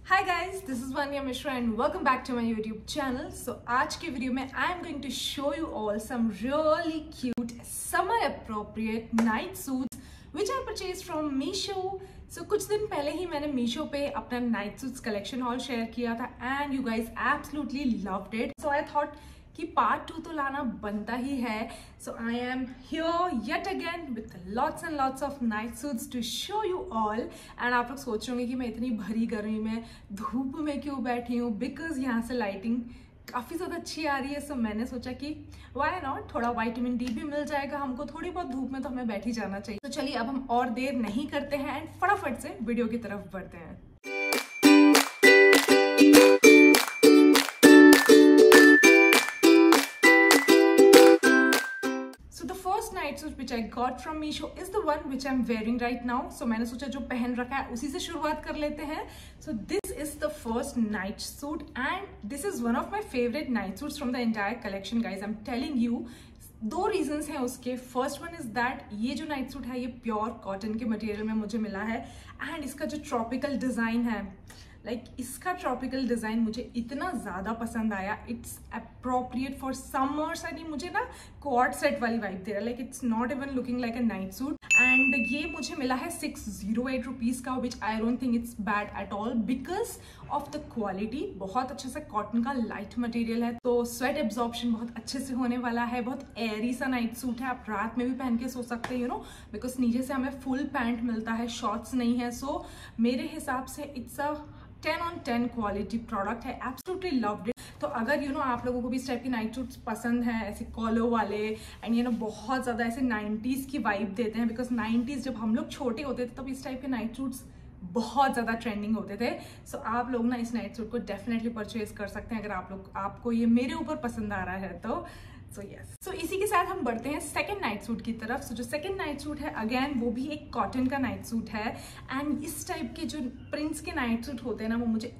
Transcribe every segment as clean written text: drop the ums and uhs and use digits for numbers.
Hi guys, this is Vanya Mishra and welcome back to my YouTube channel. So आज के video में I am going to show you all some really cute summer appropriate night suits which I purchased from Meesho. So कुछ दिन पहले ही मैंने Meesho पे अपना night suits collection haul share किया था and you guys absolutely loved it. So I thought कि part 2 तो लाना बनता ही है. So I am here yet again with lots and lots of night suits to show you all. And आप लोग सोच रहे होंगे कि मैं इतनी भरी गर्मी में धूप में क्यों बैठी हूँ, बिकॉज यहाँ से लाइटिंग काफ़ी ज़्यादा अच्छी आ रही है. सो मैंने सोचा कि वाई नॉट, थोड़ा विटामिन डी भी मिल जाएगा हमको, थोड़ी बहुत धूप में तो हमें बैठ ही जाना चाहिए. तो चलिए अब हम और देर नहीं करते हैं एंड फटाफट से वीडियो की तरफ बढ़ते हैं. Night suit which I got from Meesho is the one which I'm wearing right now. So मैंने सोचा जो पहन रखा है उसी से शुरुआत कर लेते हैं. So this is the first night suit and this is one of my favorite night suits from the entire collection, guys. I'm telling you. दो रीजंस हैं उसके. फर्स्ट वन इज दैट ये जो नाइट सूट है ये pure cotton के material में मुझे मिला है एंड इसका जो ट्रॉपिकल डिजाइन है, इसका ट्रॉपिकल डिजाइन मुझे इतना ज्यादा पसंद आया. It's appropriate for summers and मुझे ना कॉर्ड सेट वाली वाइब दे रहा है. It's not even looking like a night suit and ये मुझे मिला है 608 रुपीज का, which I don't think it's bad at all because of the quality. बहुत अच्छा सा कॉटन का लाइट मटेरियल है, तो स्वेट एब्जॉर्प्शन बहुत अच्छे से होने वाला है. बहुत एयरी सा नाइट सूट है, आप रात में भी पहन के सो सकते हैं, यू नो, बिकॉज नीचे से हमें फुल पैंट मिलता है, शॉर्ट्स नहीं है. सो मेरे हिसाब से it's a 10 on 10 quality product है. Absolutely loved it. तो अगर यू नो आप लोगों को भी इस टाइप के नाइट सूट्स पसंद हैं, ऐसे कॉलर वाले एंड यू नो बहुत ज़्यादा ऐसे 90s की वाइब देते हैं, बिकॉज 90s जब हम लोग छोटे होते थे तब इस टाइप के नाइट सूट्स बहुत ज़्यादा ट्रेंडिंग होते थे. सो आप लोग ना इस नाइट सूट को डेफिनेटली परचेज कर सकते हैं अगर आपको ये मेरे ऊपर पसंद आ रहा है तो. सो यस, सो इसी के साथ हम बढ़ते हैं सेकंड नाइट सूट की तरफ. सो जो सेकंड नाइट सूट है अगेन वो भी एक कॉटन का नाइट सूट है एंड इस टाइप के जो प्रिंट्स के नाइट सूट होते हैं ना वो मुझे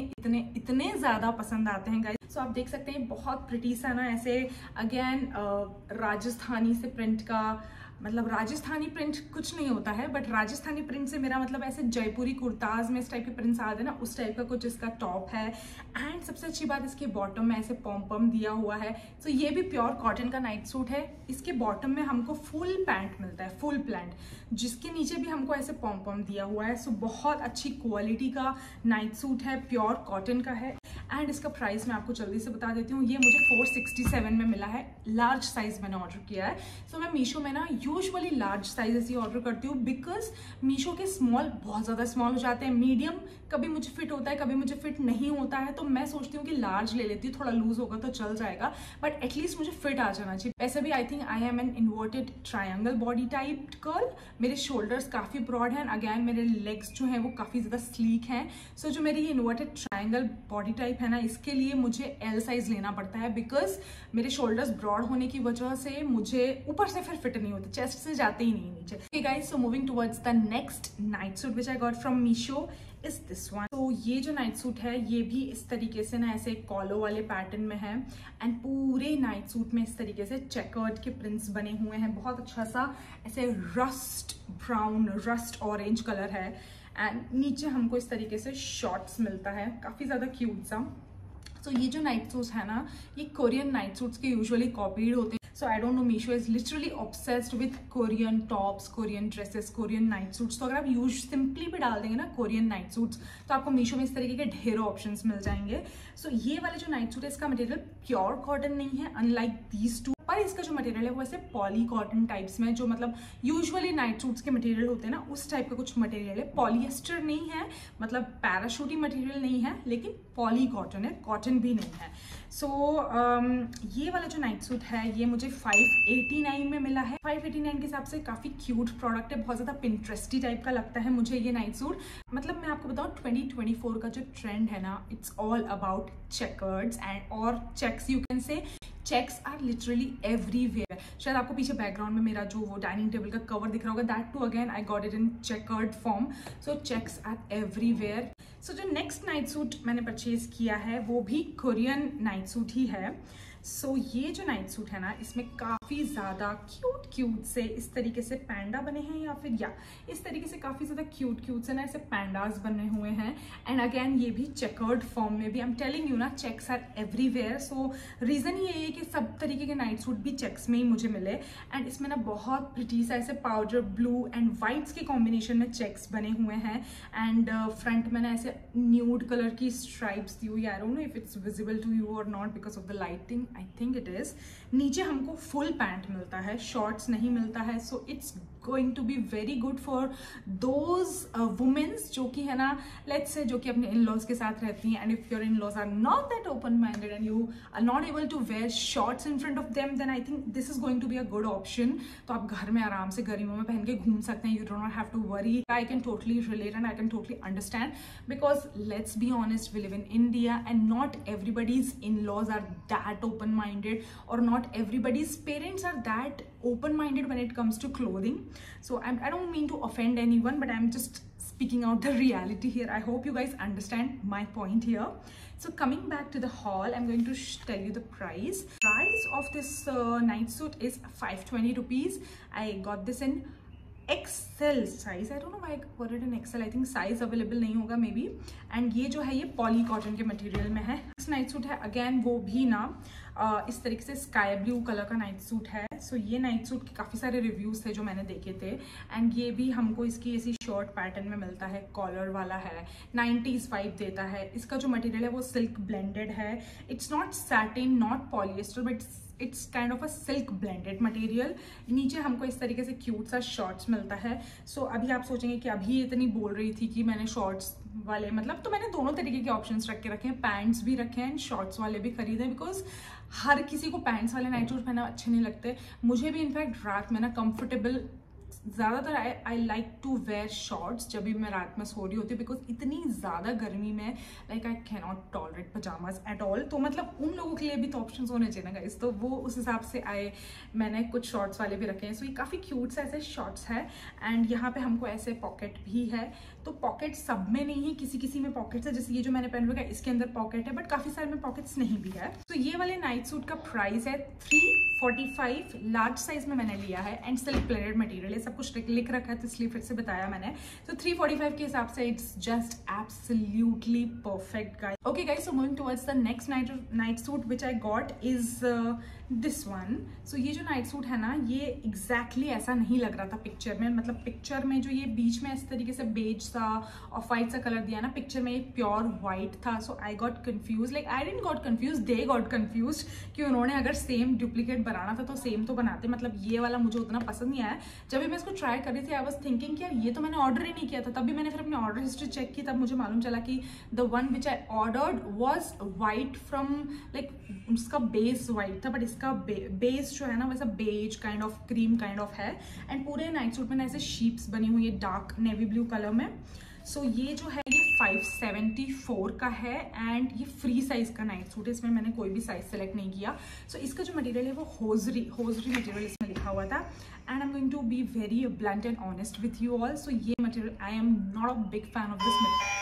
इतने ज़्यादा पसंद आते हैं गाइस. सो आप देख सकते हैं बहुत प्रिटी सा ना ऐसे अगेन राजस्थानी से प्रिंट का, मतलब राजस्थानी प्रिंट कुछ नहीं होता है बट राजस्थानी प्रिंट से मेरा मतलब ऐसे जयपुरी कुर्ताज में इस टाइप के प्रिंट्स आते हैं ना, उस टाइप का कुछ इसका टॉप है. एंड सबसे अच्छी बात इसके बॉटम में ऐसे पॉम दिया हुआ है. सो ये भी प्योर कॉटन का नाइट सूट है. इसके बॉटम में हमको फुल पैंट मिलता है, फुल पैंट, जिसके नीचे भी हमको ऐसे पॉम दिया हुआ है. सो बहुत अच्छी क्वालिटी का नाइट सूट है, प्योर कॉटन का है. एंड इसका प्राइस मैं आपको जल्दी से बता देती हूँ. ये मुझे 467 में मिला है. लार्ज साइज मैंने ऑर्डर किया है. सो मैं मीशो में ना यूजुअली लार्ज साइज ऐसी ऑर्डर करती हूँ बिकॉज मीशो के स्मॉल बहुत ज़्यादा स्मॉल हो जाते हैं. मीडियम कभी मुझे फिट होता है, कभी मुझे फिट नहीं होता है, तो मैं सोचती हूँ कि लार्ज ले लेती हूँ, थोड़ा लूज होगा तो चल जाएगा बट एटलीस्ट मुझे फिट आ जाना चाहिए. वैसे भी I think I am an inverted triangle body type girl. मेरे शोल्डर्स काफ़ी ब्रॉड हैं, अगैन मेरे लेग्स जो हैं वो काफ़ी ज़्यादा स्लीक हैं. सो जो मेरी इन्वर्टेड ट्रायंगल बॉडी टाइप है ना, इसके लिए मुझे एल साइज लेना पड़ता है बिकॉज मेरे शोल्डर्स ब्रॉड होने की वजह से मुझे ऊपर से फिर फिट नहीं होते, चेस्ट से जाते ही नहीं नीचे. Okay guys, so moving towards the next night suit which I got from Meesho is this one. तो ये जो नाइट सूट है ये भी इस तरीके से ना ऐसे कॉलर वाले पैटर्न में है एंड पूरे नाइट सूट में इस तरीके से चेकर्ड के प्रिंट्स बने हुए हैं. बहुत अच्छा सा ऐसे rust brown, rust orange colour है एंड नीचे हमको इस तरीके से शॉर्ट्स मिलता है, काफ़ी ज़्यादा क्यूट सा. तो ये जो नाइट सूट्स है ना ये कोरियन नाइट सूट्स के यूजुअली कॉपीड होते हैं. So I don't know, Meesho is literally obsessed with Korean tops, Korean dresses, Korean night suits. तो अगर आप यूज सिंपली भी डाल देंगे ना कोरियन नाइट सूट्स तो आपको मीशो में इस तरीके के ढेरों ऑप्शंस मिल जाएंगे. सो ये वाले जो नाइट सूट है इसका मटेरियल प्योर कॉटन नहीं है अनलाइक दीज टू, पर इसका जो मटेरियल है वो ऐसे पॉली कॉटन टाइप्स में, जो मतलब यूजुअली नाइट सूट्स के मटेरियल होते हैं ना उस टाइप का कुछ मटेरियल है. पॉलिएस्टर नहीं है, मतलब पैराशूटी मटेरियल नहीं है, लेकिन पॉली कॉटन है, कॉटन भी नहीं है. सो ये वाला जो नाइट सूट है ये मुझे 589 में मिला है. 589 के हिसाब से काफ़ी क्यूट प्रोडक्ट है, बहुत ज़्यादा पिंट्रेस्टी टाइप का लगता है मुझे ये नाइट सूट. मतलब मैं आपको बताऊँ 2024 का जो ट्रेंड है ना, it's all about checkereds and और checks, you can say checks are literally everywhere. शायद आपको पीछे बैकग्राउंड में मेरा जो वो डाइनिंग टेबल का कवर दिख रहा होगा, that to again I got it in checkered form. So checks are everywhere. So जो नेक्स्ट नाइट सूट मैंने परचेज किया है वो भी कोरियन नाइट सूट ही है. सो ये जो नाइट सूट है ना, इसमें काफ़ी ज़्यादा क्यूट से इस तरीके से पैंडा बने हैं, या फिर इस तरीके से काफ़ी ज़्यादा क्यूट से ना ऐसे पैंडाज बने हुए हैं। एंड अगेन ये भी चेकर्ड फॉर्म में भी। आई एम टेलिंग यू ना, checks are everywhere. So reason ये है कि सब तरीके के नाइट सूट भी चेक्स में ही मुझे मिले। एंड इसमें ना बहुत प्रिटी सा ऐसे पाउडर ब्लू एंड वाइट्स के कॉम्बिनेशन में चेक्स बने हुए हैं। एंड फ्रंट में ना ऐसे न्यूड कलर की स्ट्राइप्स दी हुई। I don't know if it's visible to you और not because of the lighting, I think it is. नीचे हमको फुल पैंट मिलता है, शॉर्ट्स नहीं मिलता है। So it's going to be very good for those womens जो कि है ना, लेट्स से जो कि अपने इन लॉज के साथ रहती हैं। And if your in-laws are not that open minded and you are not able to wear shorts in front of them, then I think this is going to be a good option. तो आप घर में आराम से गर्मियों में पहन के घूम सकते हैं। You don't have to worry. I can totally relate and I can totally understand, because let's be honest, we live in India and not everybody's in-laws are that open-minded, or not everybody's parents are that open-minded when it comes to clothing. So I don't mean to offend anyone, but I'm just speaking out the reality here. I hope you guys understand my point here. So coming back to the haul, I'm going to tell you the price. Price of this night suit is 520 rupees. I got this in XL size. I don't know why got it in XL, I think size available नहीं होगा may be. And ये जो है ये poly cotton के material में है। Next night suit है अगेन वो भी ना इस तरीके से स्काई ब्लू कलर का नाइट सूट है। सो ये नाइट सूट के काफ़ी सारे रिव्यूज थे जो मैंने देखे थे। एंड ये भी हमको इसकी ऐसी शॉर्ट पैटर्न में मिलता है, कॉलर वाला है, 90s वाइब देता है। इसका जो मटेरियल है वो सिल्क ब्लेंडेड है। It's not satin, not polyester, but it's kind of a silk blended material. नीचे हमको इस तरीके से क्यूट सा शॉर्ट्स मिलता है। सो अभी आप सोचेंगे कि अभी इतनी बोल रही थी कि मैंने शॉर्ट्स वाले, मतलब तो मैंने दोनों तरीके के ऑप्शंस रखे हैं, पैंट्स भी रखे हैं एंड शॉर्ट्स वाले भी खरीदे हैं, बिकॉज हर किसी को पैंट्स वाले नाइट सूट पहनना अच्छे नहीं लगते। मुझे भी इनफैक्ट रात में ना कंफर्टेबल, ज़्यादातर I like to wear shorts जब भी मैं रात में सो रही होती हूँ, बिकॉज इतनी ज़्यादा गर्मी में like I can not tolerate pyjamas at all. तो मतलब उन लोगों के लिए भी तो ऑप्शंस होने चाहिए ना गाइस, तो वो उस हिसाब से मैंने कुछ शॉर्ट्स वाले भी रखे हैं। सो ये काफ़ी क्यूट से ऐसे शॉर्ट्स है। एंड यहाँ पे हमको ऐसे पॉकेट भी है। तो पॉकेट सब में नहीं है, किसी किसी में पॉकेट्स है, जैसे ये जो मैंने पहन रखा है इसके अंदर पॉकेट है, बट काफ़ी सारे में पॉकेट्स नहीं भी है। तो ये वाले नाइट सूट का प्राइस है 345, लार्ज साइज में मैंने लिया है एंड सिल्क ब्लेंडेड मटेरियल है। सब कुछ लिख रखा है तो इसलिए फिर से बताया मैंने। तो 345 के हिसाब से it's just absolutely perfect guys. Okay guys, so moving towards the next night suit which I got is this one. So ये जो नाइट सूट है ना, ये एग्जैक्टली ऐसा नहीं लग रहा था पिक्चर में। मतलब पिक्चर में जो ये बीच में इस तरीके से बेज सा और वाइट सा कलर दिया ना, पिक्चर में ये प्योर व्हाइट था। So I got confuse, like I didn't got confuse, they got confuse कि उन्होंने अगर सेम डुप्लीकेट बनाना था तो सेम तो बनाते। मतलब ये वाला मुझे उतना पसंद नहीं आया। जब भी मैं इसको ट्राई कर रही थी आई वाज थिंकिंग कि यार ये तो मैंने ऑर्डर ही नहीं किया था। तभी मैंने फिर अपनी ऑर्डर हिस्ट्री चेक की, तब मुझे मालूम चला कि the one which I ordered was white from, like उसका बेस वाइट था, बट इसका बेस जो है ना वैसा beige kind of cream kind of है। एंड पूरे नाइट सूट में ऐसे शीप्स बनी हुई है डार्क नेवी ब्लू कलर में। सो ये जो है ये 574 का है एंड ये फ्री साइज का नाइट सूट है। इसमें मैंने कोई भी साइज सेलेक्ट नहीं किया। सो इसका जो मटेरियल है वो होजरी मटेरियल इसमें लिखा हुआ था। And I am going to be very blunt and honest with you all. So ये material, I am not a big fan of this material.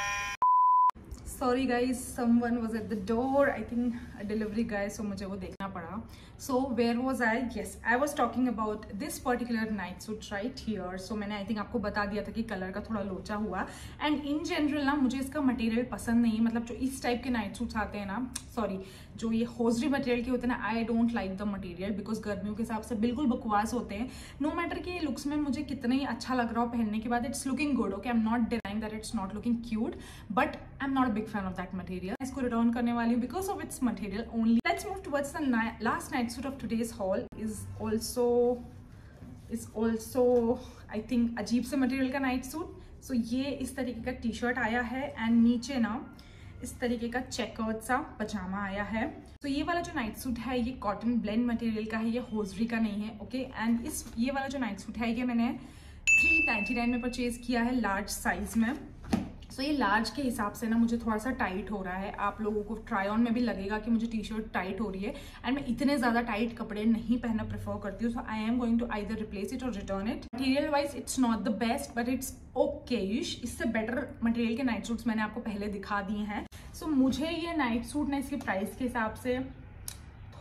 Sorry guys, someone was at the door, I think delivery guy, so मुझे वो देखना पड़ा। So where was I? Yes, I was talking about this particular night suit right here. So मैंने I think आपको बता दिया था कि कलर का थोड़ा लोचा हुआ। एंड इन जनरल ना मुझे इसका मटेरियल पसंद नहीं, मतलब जो इस टाइप के नाइट सूट्स आते हैं ना, सॉरी जो ये होजरी मटेरियल के होते हैं ना, I don't like the material, because गर्मियों के हिसाब से बिल्कुल बकवास होते हैं। नो मैटर कि लुक्स में मुझे कितना ही अच्छा लग रहा हो पहनने के बाद, it's looking good, okay, I am not denying that it's not looking cute, but I am not a big fan of that material. इसको रिटर्न करने वाली हूँ because of its material only. Let's move towards the last night suit of today's haul is also I think अजीब से material का night suit. सो ये इस तरीके का टी शर्ट आया है एंड नीचे ना इस तरीके का चेकर्ड सा पजामा आया है। तो ये वाला जो नाइट सूट है ये कॉटन ब्लेंड मटेरियल का है, ये होजरी का नहीं है, ओके। एंड ये वाला जो नाइट सूट है ये मैंने 399 में परचेज किया है लार्ज साइज में। सो ये लार्ज के हिसाब से ना मुझे थोड़ा सा टाइट हो रहा है। आप लोगों को ट्राई ऑन में भी लगेगा कि मुझे टी शर्ट टाइट हो रही है एंड मैं इतने ज़्यादा टाइट कपड़े नहीं पहनना प्रेफर करती हूँ। So I am going to either replace it और return it. Material wise it's not the best but it's okayish. इससे बेटर मटेरियल के नाइट सूट्स मैंने आपको पहले दिखा दिए हैं। सो मुझे ये नाइट सूट ना इसके प्राइस के हिसाब से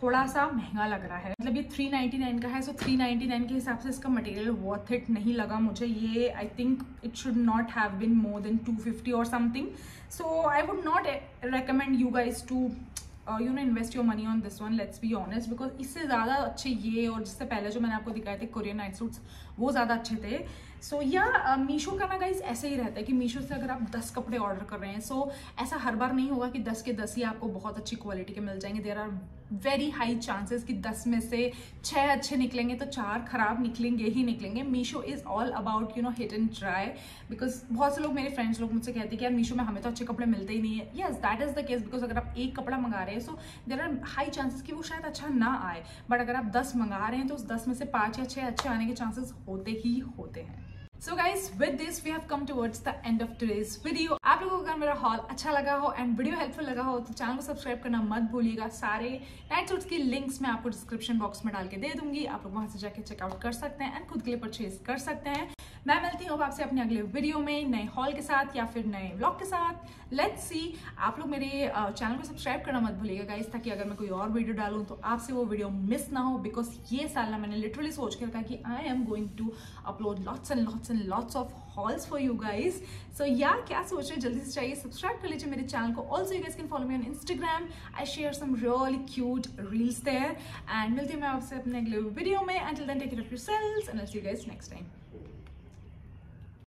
थोड़ा सा महंगा लग रहा है, मतलब ये 399 का है। सो 399 के हिसाब से इसका मटेरियल वर्थ इट नहीं लगा मुझे। ये I think it should not have been more than 250 और something. So I would not recommend you guys to invest your money on this one, let's be honest, because इससे ज़्यादा अच्छे ये और जिससे पहले जो मैंने आपको दिखाए थे कोरियन नाइट सूट्स वो ज़्यादा अच्छे थे। सो या मीशो का ना गाइज ऐसे ही रहता है कि मीशो से अगर आप 10 कपड़े ऑर्डर कर रहे हैं, सो ऐसा हर बार नहीं होगा कि 10 के 10 ही आपको बहुत अच्छी क्वालिटी के मिल जाएंगे। There are very high chances कि 10 में से 6 अच्छे निकलेंगे तो 4 खराब निकलेंगे ही निकलेंगे। Meesho is all about hit and try, because बहुत से लोग, मेरे फ्रेंड्स लोग मुझसे कहते हैं कि यार मीशो में हमें तो अच्छे कपड़े मिलते ही नहीं है। Yes, that is the case, because अगर आप एक कपड़ा मंगा रहे हैं so there are high chances कि वो शायद अच्छा ना आए, बट अगर आप 10 मंगा रहे हैं तो उस 10 में से 5 या 6 अच्छे आने के चांसेस होते ही होते हैं। So guys, with this we have come towards the end of today's video. आप लोगों को अगर मेरा हॉल अच्छा लगा हो एंड वीडियो हेल्पफुल लगा हो तो चैनल को सब्सक्राइब करना मत भूलिएगा। सारे नाइट सूट्स की लिंक्स मैं आपको डिस्क्रिप्शन बॉक्स में डाल के दे दूंगी, आप लोग वहां से जाके चेकआउट कर सकते हैं एंड खुद के लिए परचेज कर सकते हैं। मैं मिलती हूँ आपसे अपने अगले वीडियो में नए हॉल के साथ या फिर नए व्लॉग के साथ। लेट्स सी, आप लोग मेरे चैनल को सब्सक्राइब करना मत भूलिएगा गाइस, ताकि अगर मैं कोई और वीडियो डालूं तो आपसे वो वीडियो मिस ना हो, बिकॉज ये साल ना मैंने लिटरली सोच के रखा कि I am going to upload lots and lots of hauls for you guys. So या क्या सोच रहे, जल्दी से चाहिए सब्सक्राइब कर लीजिए मेरे चैनल को। Also you guys can follow me on Instagram, I share some really cute reels there. And मिलती हूँ मैं आपसे अपने अगले वीडियो में। Until then, take care of yourselves and I'll see you guys next time.